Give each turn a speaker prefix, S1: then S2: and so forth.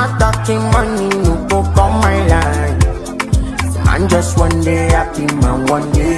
S1: not talking money, no go come my line. Man just one day happy, man one day